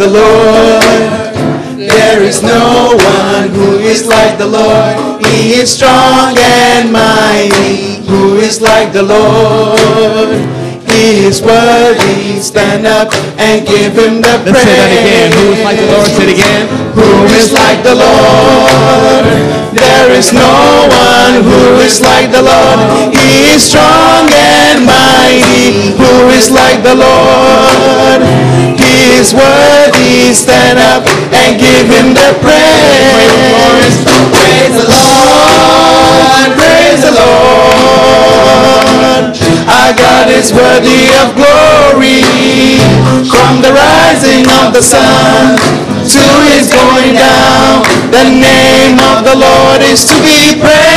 the Lord. There is no one who is like the Lord. He is strong and mighty. Who is like the Lord? He is worthy. Stand up and give him the praise. Let's say that again. Who is like the Lord? Say it again. Who is like the Lord? There is no one who is like the Lord. He is strong and mighty. Who is like the Lord? He is worthy. Stand up and give him the praise. Praise the Lord. Praise the Lord. Our God is worthy of glory. From the rising of the sun to his going down, the name of the Lord is to be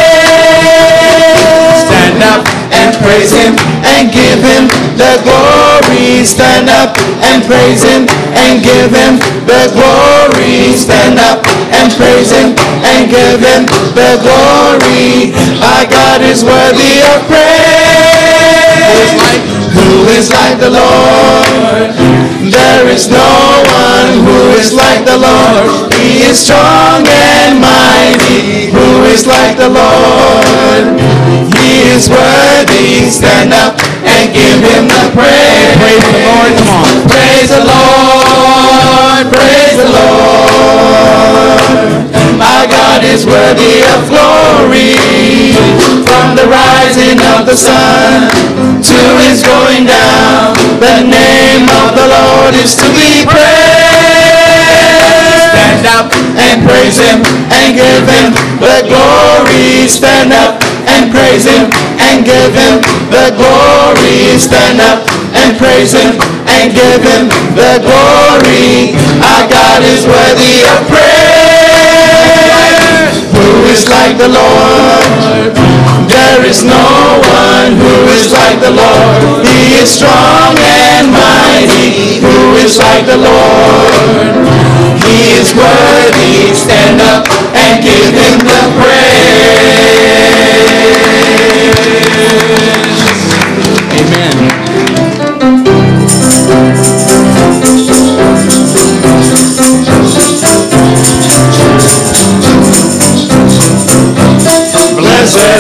praised. Stand up and praise him and give him the glory. Stand up and praise him and give him the glory. Stand up and praise him and give him the glory. Our God is worthy of praise. Who is like the Lord? There is no one who is like the Lord. He is strong and mighty. Who is like the Lord? He is worthy. Stand up and give him the praise. Praise the Lord. Come on. Praise the Lord. Praise the Lord. My God is worthy of glory. From the rising of the sun to his going down, the name of the Lord is to be praised. Stand up and praise him and give him the glory. Stand up and praise him and give him the glory. Stand up and praise him and give him the glory. Our God is worthy of praise. Who is like the Lord? There is no one who is like the Lord. He is strong and mighty. Who is like the Lord? He is worthy. Stand up and give him the praise. Amen. Blessed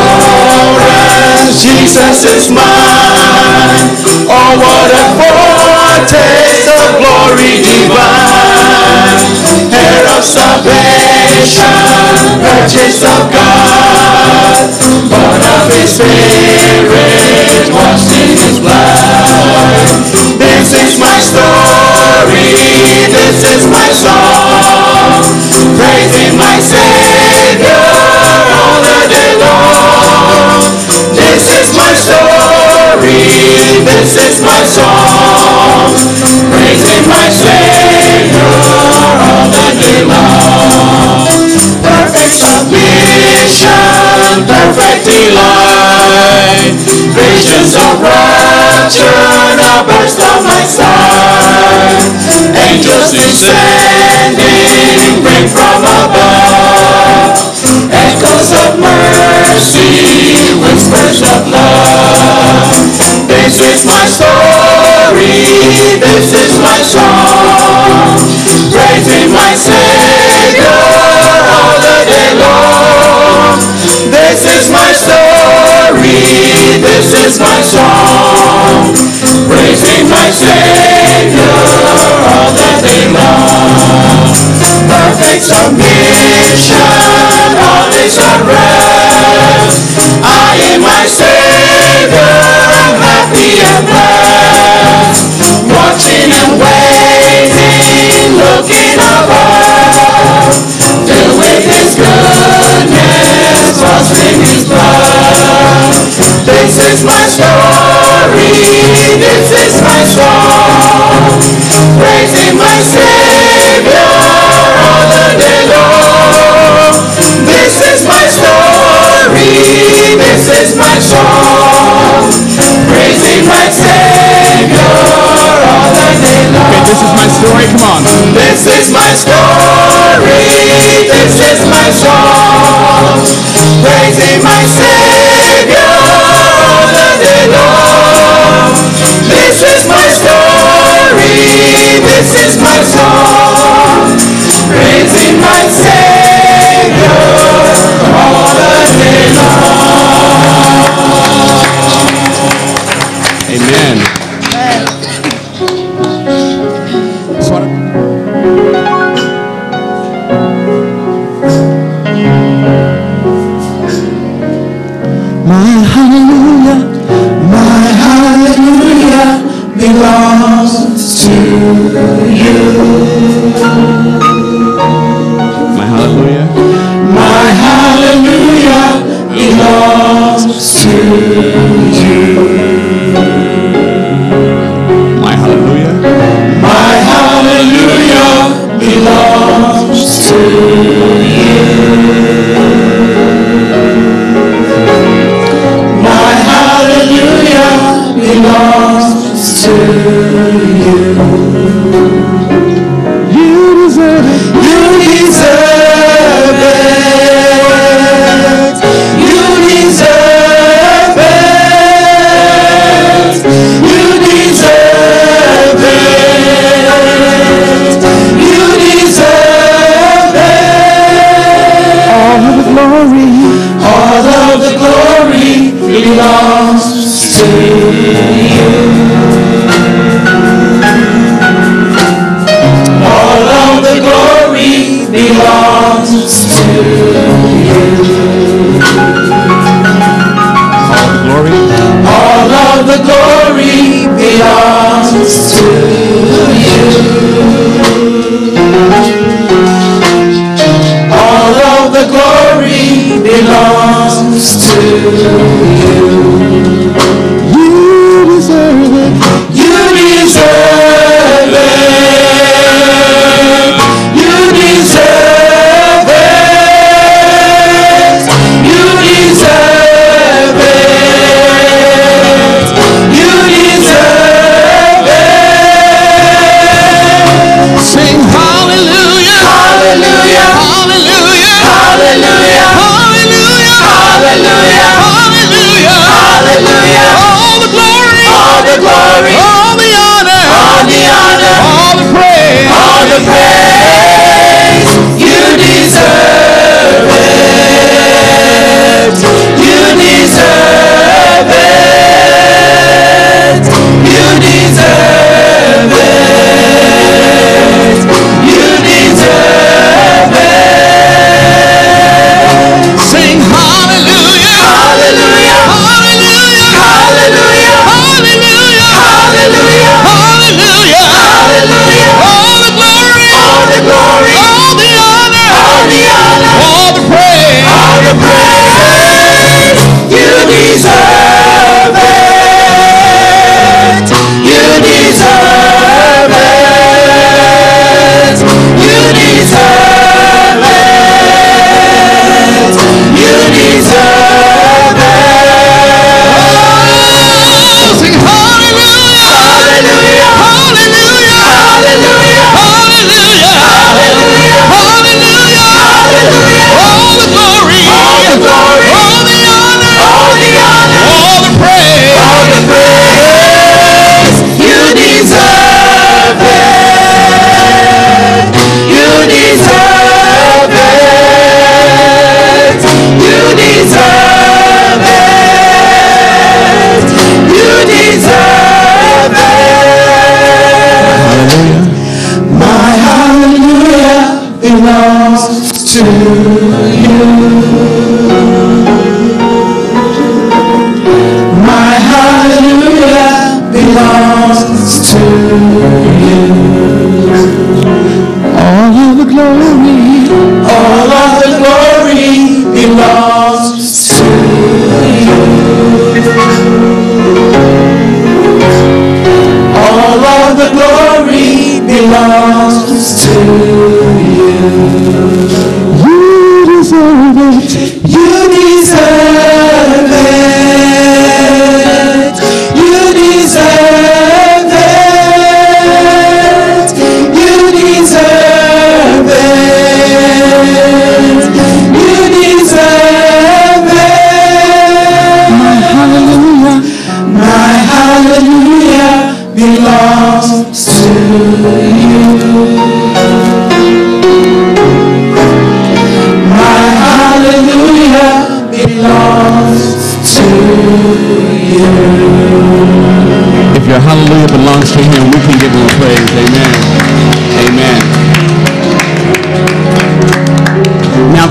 assurance, Jesus is mine. Oh, what a foretaste of glory divine. Heir of salvation, purchase of God, born of his Spirit, washed in his blood. This is my story, this is my song, praising my Savior all the day long. This is my story, this is my song, praising my Savior all the day long. Perfect submission, perfect delight, visions of rapture now burst on my sight. Angels descending, bring from above, echoes of mercy, whispers of love. This is my story, this is my song, praising my Savior all the day long. This is my story, this is my song, praising my Savior all the day long. Perfect submission, all is at rest. I am my Savior, I'm happy and blessed. Watching and waiting, looking above, filled with his goodness, washed in his blood. This is my story, this is my song, praising my Savior all the day long. This is my story, this is my song, praising my Savior all the day long. Okay, this is my story. Come on. This is my story, this is my song, praising my Savior all the day long. This is my story, this is my song, praising my Savior all the day long. Amen. My hallelujah belongs to you. My hallelujah. My hallelujah belongs to you. My hallelujah. My hallelujah belongs to you. My hallelujah belongs to you. You deserve it. You deserve it. You deserve it. You deserve it. You deserve it. All of the glory. All of the glory belongs to you. All of the glory belongs to you. All of the glory. All of the glory belongs to you. All of the glory belongs to you. You deserve it. You deserve it. You deserve it. You deserve it. You deserve it. Sing hallelujah. Hallelujah. Hallelujah. Hallelujah. Hallelujah. Hallelujah. Hallelujah. Hallelujah. All the glory. All the glory. All the honor. All the honor. All the praise. All the praise. You deserve it. You deserve it. You deserve it. You deserve it. Sing hallelujah. Hallelujah. Hallelujah. Hallelujah. Hallelujah. Hallelujah. Hallelujah. Hallelujah. All the glory. All the glory. All the honor. All the honor. All the praise. All the praise. You deserve it. You deserve it. You deserve it. You deserve it. Sing hallelujah. Hallelujah. Hallelujah. Hallelujah. Hallelujah. Hallelujah. Hallelujah. Hallelujah. All the glory. All the glory. All the honor. All the honor. All the praise. All the praise. You deserve it. You deserve it. You deserve it. You deserve it. My hallelujah belongs to you. My hallelujah belongs to you. All of the glory, all of the glory belongs to you. All of the glory belongs to you. You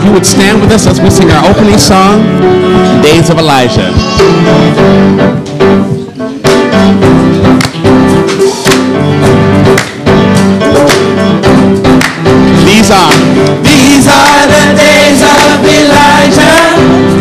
you would stand with us as we sing our opening song, Days of Elijah. These are the days of Elijah,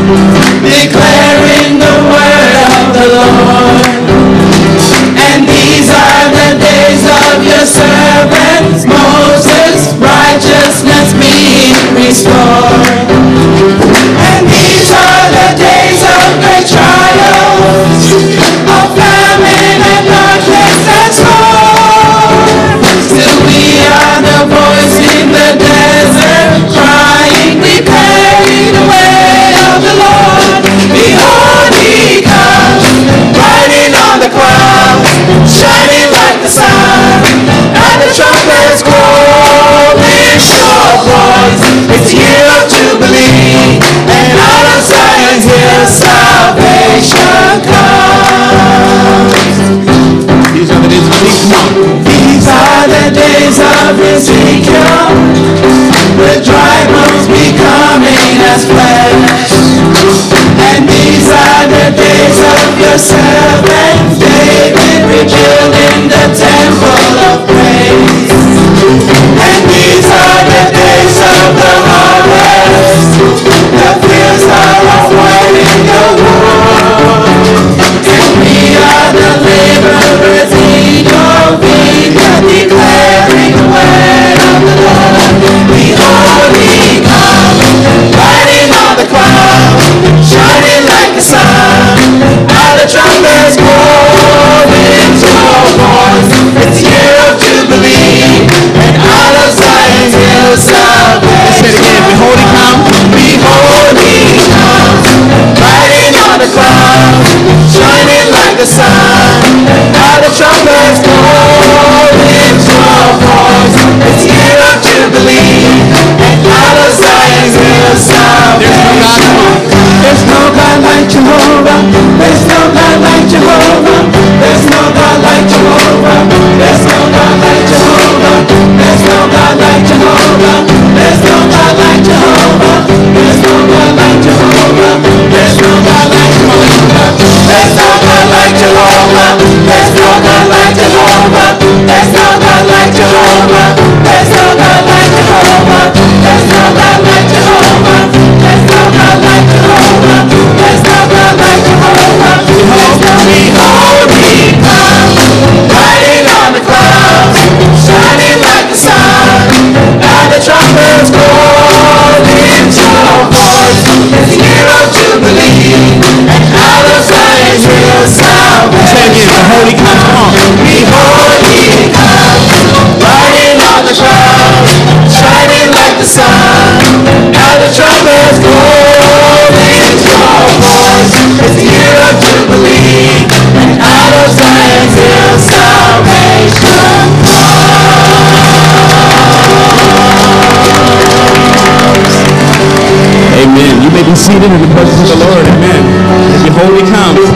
declaring the word of the Lord. And these are the days of your servants, Moses, righteousness being restored. And these are the days of great trials, of famine and darkness and storm. Still we are the voice in the desert, crying, preparing the way of the Lord. Behold, he comes, riding on the clouds, shining like the sun, and the trumpets call, lift your voice. It's year of Jubilee, and out of Zion's hill salvation comes. These are the days of Ezekiel. These are the days of Ezekiel, the dry bones becoming as flesh. And these are the days of your servant David, rebuilding the temple of praise. And these are the days of the harvest, the fields are white in the wood. And we are the laborers in your vineyard, declaring the word of the Lord. Behold, he comes, riding on the clouds, shining like the sun. Now the trumpets blow, lift your voice. It's year of Jubilee, and out of Zion's hill salvation. Say it again. Behold, he comes. Behold, he comes, riding on the clouds, shining like the sun. Now the trumpets blow, lift your voice. It's year of Jubilee, and out of Zion's hill salvation. There's no God like Jehovah. There's no God like Jehovah. There's no God like Jehovah. There's no God like Jehovah. There's no God like Jehovah. There's no God like Jehovah. There's no God like Jehovah. There's no God like Jehovah. There's no God like Jehovah. There's no God like Jehovah. There's no God like Jehovah. There's no God like Jehovah. There's no God like Jehovah. There's no God like Jehovah. There's no God like Jehovah. Behold, he comes, riding on the clouds, shining like the sun. Now the trumpets call, lift your voice. It's the year of Jubilee, and out of Zion's hill salvation. Say again, behold, he comes, come on. Behold, he comes, riding on the clouds, shining like the sun. Now the trumpets call, lift your voice. It's the year of Jubilee, and out of Zion's hill salvation comes. Amen. You may be seated in the presence of the Lord. Amen. And behold, he comes.